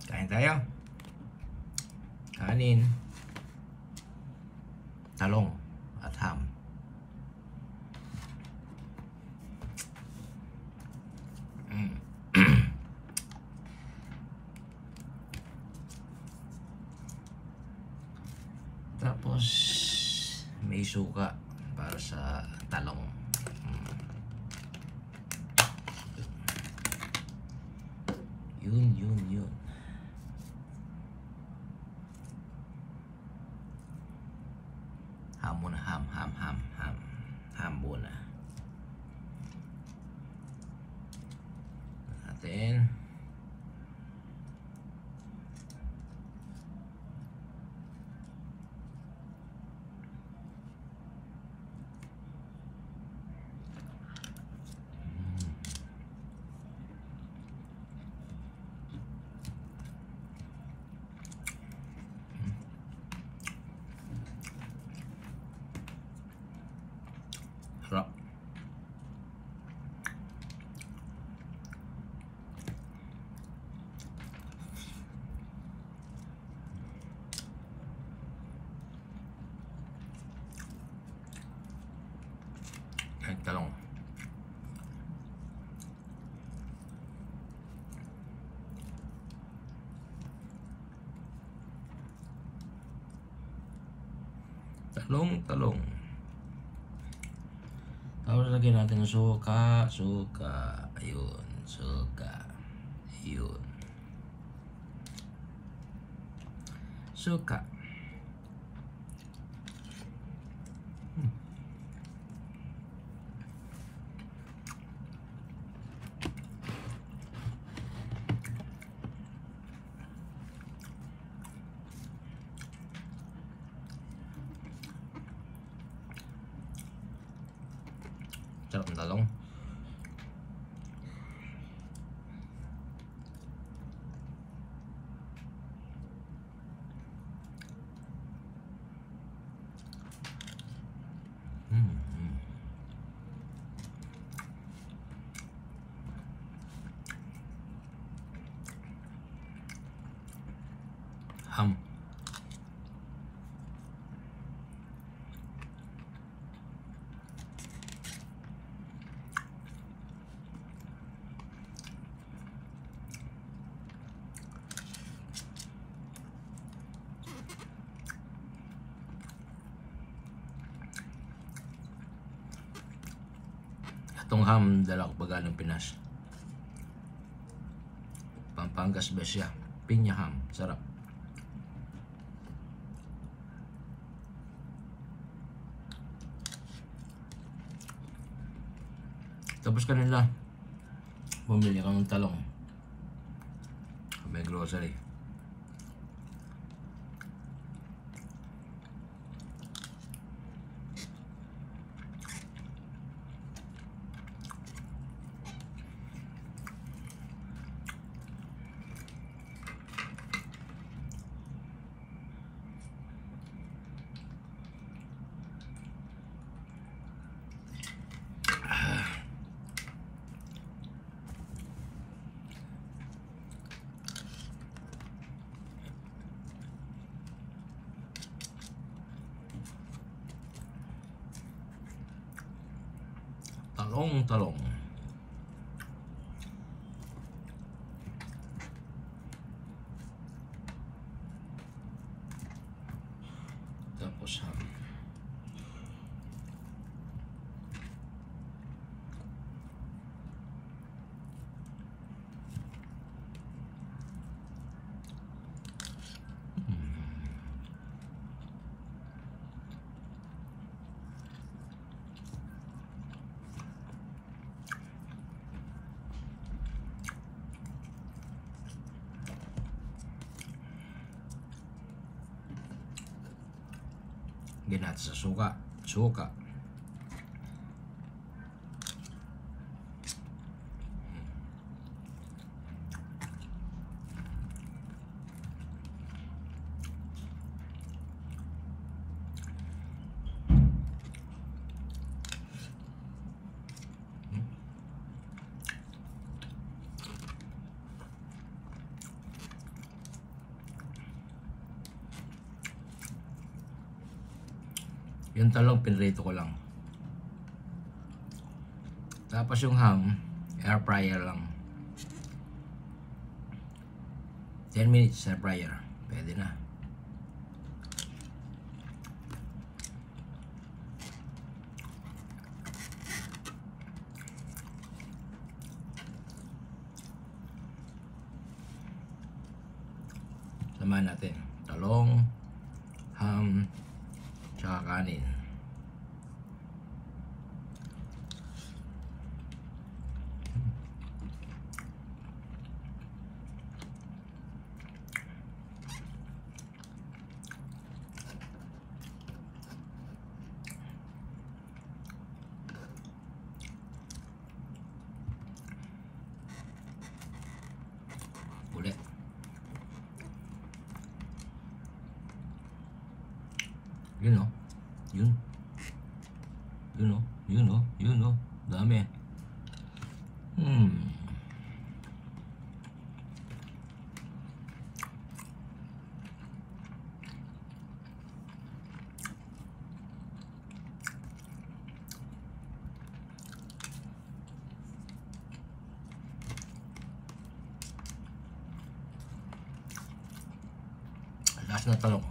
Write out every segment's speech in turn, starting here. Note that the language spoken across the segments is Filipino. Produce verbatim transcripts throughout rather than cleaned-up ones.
Kain tayo. Kanin, talong at ham. Mm. Tapos may suka para sa talong. Mm. Yun, yun, yun. Ham muna, ham, ham, ham, ham. Ham muna. Natin. Sarap. Ay, talong. Talong, talong. Tapos lagyan natin ng suka, suka, ayun, suka, ayun. Suka. Hmm. Sarap ng talong. Mm, mm. Ham. Itong ham dala ko pa galing Pinas. Pampangas ba siya? Pinya ham. Sarap. Tapos kanila bumili ka ng talong. May grocery. Talong, talong. Tapos ham. Lagyan natin sa suka. Suka. Yung talong, pinrito ko lang. Tapos yung ham, air fryer lang. ten minutes air fryer. Pwede na. Samahan natin. Talong, ham, tsaka kanin. Ulit. Yun o. Yun. Yun o. Yun o. Yun o. Dami. Hmm. Last na talong.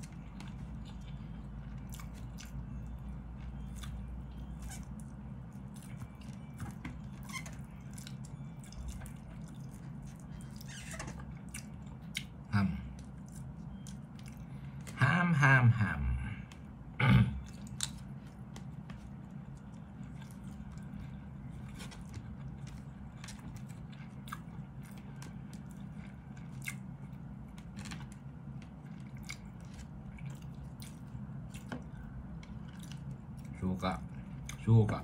Ham. Ham, ham, ham. Suka. Suka.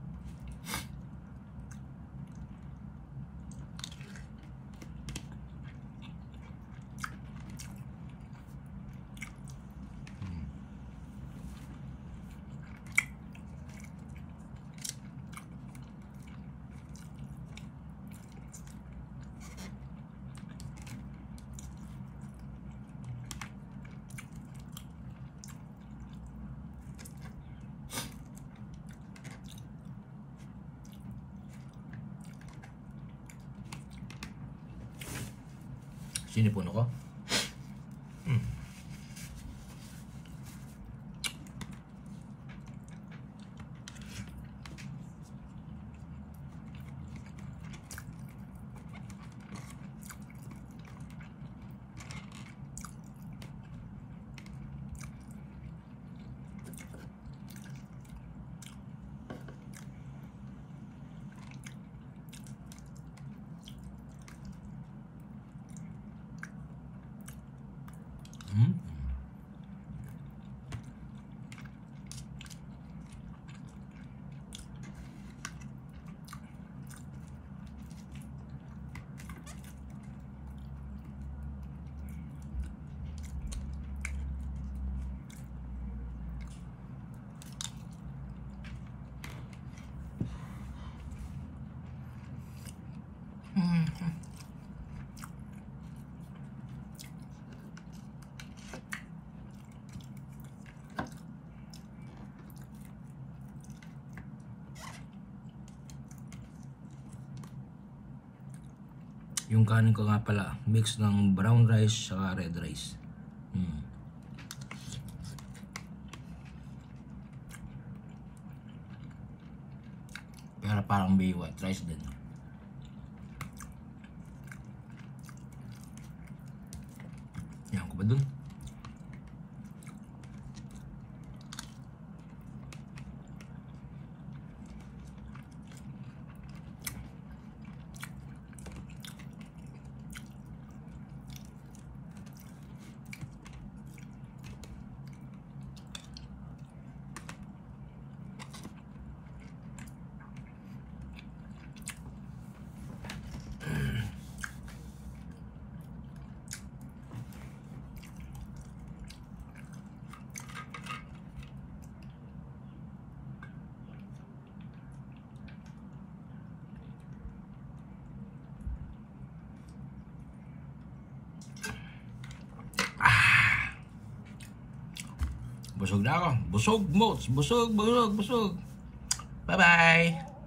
Sinipuno ko. Hmm. Hmm. Hmm. Yung kanin ko nga pala, mix ng brown rice saka red rice. Hmm. Pero parang may white rice din. Yan ko ba dun? Busog na ako. Busog, mods. Busog, busog, busog. Bye-bye.